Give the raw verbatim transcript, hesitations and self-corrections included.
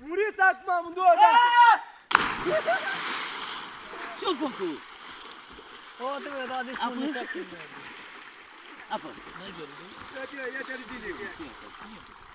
Muriți acum amândouă, da! Ce-o făcut? O, trebuie, da, deci nu se Apă. Apă. Ia-te, ia-te, ia-te,